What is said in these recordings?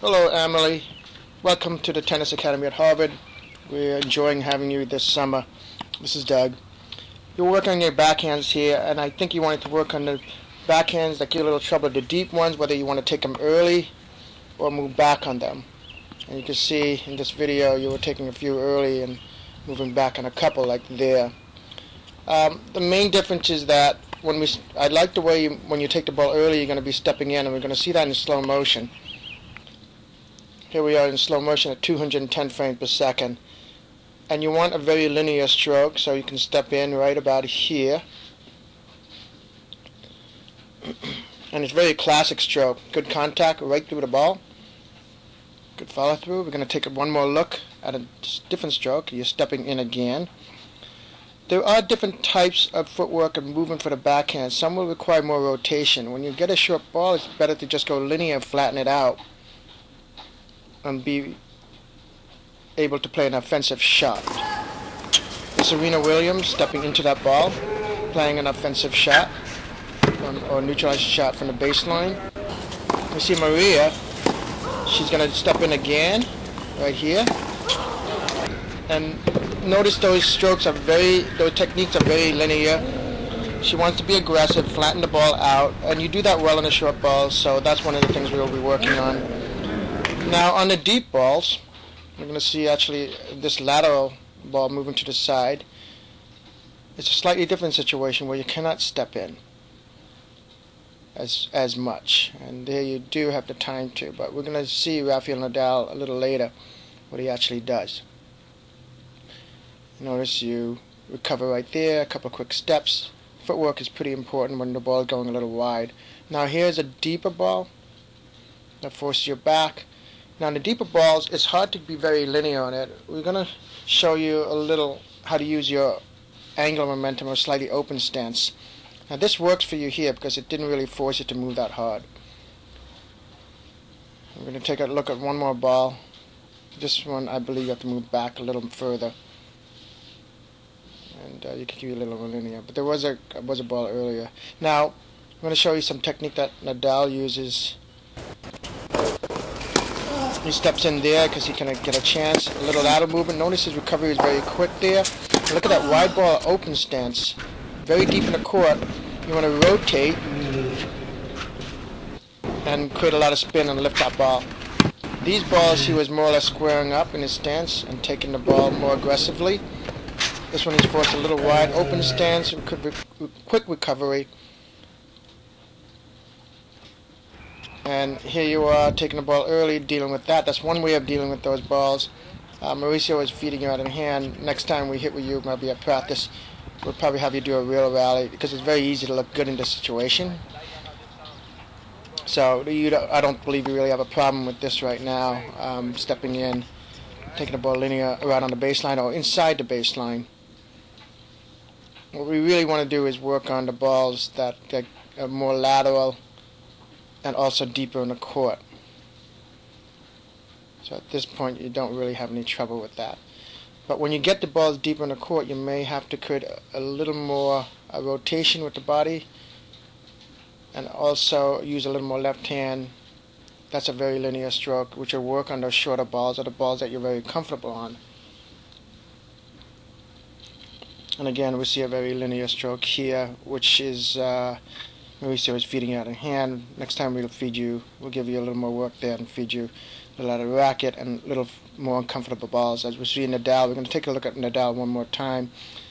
Hello, Emily. Welcome to the Tennis Academy at Harvard. We're enjoying having you this summer. This is Doug. You're working on your backhands here, and I think you wanted to work on the backhands that give you a little trouble, the deep ones, whether you want to take them early or move back on them. And you can see in this video you were taking a few early and moving back on a couple like there. The main difference is that I like the way when you take the ball early you're going to be stepping in, and we're going to see that in slow motion. Here we are in slow motion at 210 frames per second. And you want a very linear stroke, so you can step in right about here. And it's a very classic stroke. Good contact right through the ball. Good follow through. We're going to take one more look at a different stroke. You're stepping in again. There are different types of footwork and movement for the backhand. Some will require more rotation. When you get a short ball, it's better to just go linear and flatten it out and be able to play an offensive shot. Serena Williams stepping into that ball, playing an offensive shot or neutralized shot from the baseline. We see Maria. She's going to step in again right here. And notice those techniques are very linear. She wants to be aggressive, flatten the ball out, and you do that well on a short ball, so that's one of the things we'll be working on. Now on the deep balls, we're going to see actually this lateral ball moving to the side. It's a slightly different situation where you cannot step in as much, and there you do have the time to, but we're going to see Rafael Nadal a little later what he actually does. Notice you recover right there, a couple of quick steps. Footwork is pretty important when the ball is going a little wide. Now here's a deeper ball that forces you back. Now in the deeper balls, it's hard to be very linear on it. We're going to show you a little how to use your angular momentum or slightly open stance. Now this works for you here because it didn't really force you to move that hard. We're going to take a look at one more ball. This one I believe you have to move back a little further. And you can keep it a little more linear. But there was a ball earlier. Now I'm going to show you some technique that Nadal uses. He steps in there because he can get a chance. A little lateral movement. Notice his recovery is very quick there. Look at that wide ball open stance. Very deep in the court. You want to rotate and create a lot of spin and lift that ball. These balls he was more or less squaring up in his stance and taking the ball more aggressively. This one he's forced a little wide open stance and quick recovery. And here you are taking the ball early, dealing with that. That's one way of dealing with those balls. Mauricio is feeding you out in hand. Next time we hit with you, maybe at practice, we'll probably have you do a real rally because it's very easy to look good in this situation. So I don't believe you really have a problem with this right now. Stepping in, taking the ball linear around on the baseline or inside the baseline. What we really want to do is work on the balls that are more lateral and also deeper in the court. So at this point you don't really have any trouble with that. But when you get the balls deeper in the court, you may have to create a little more rotation with the body and also use a little more left hand. That's a very linear stroke, which will work on those shorter balls or the balls that you're very comfortable on. And again, we see a very linear stroke here, which is Mauricio is feeding you out in hand. Next time we'll give you a little more work there and feed you a lot of racket and a little more uncomfortable balls. As we see Nadal, we're going to take a look at Nadal one more time.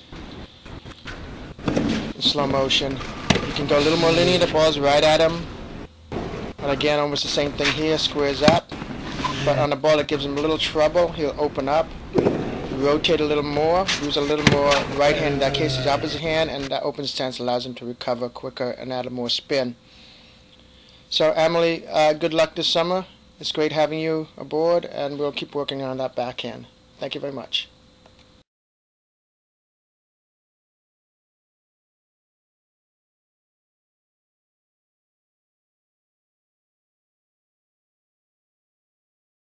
In slow motion. You can go a little more linear, the ball's right at him. And again, almost the same thing here, squares up. But on the ball that gives him a little trouble, he'll open up, rotate a little more, use a little more right hand, in that case his opposite hand, and that open stance allows him to recover quicker and add more spin. So Emily, good luck this summer. It's great having you aboard, and we'll keep working on that backhand. Thank you very much.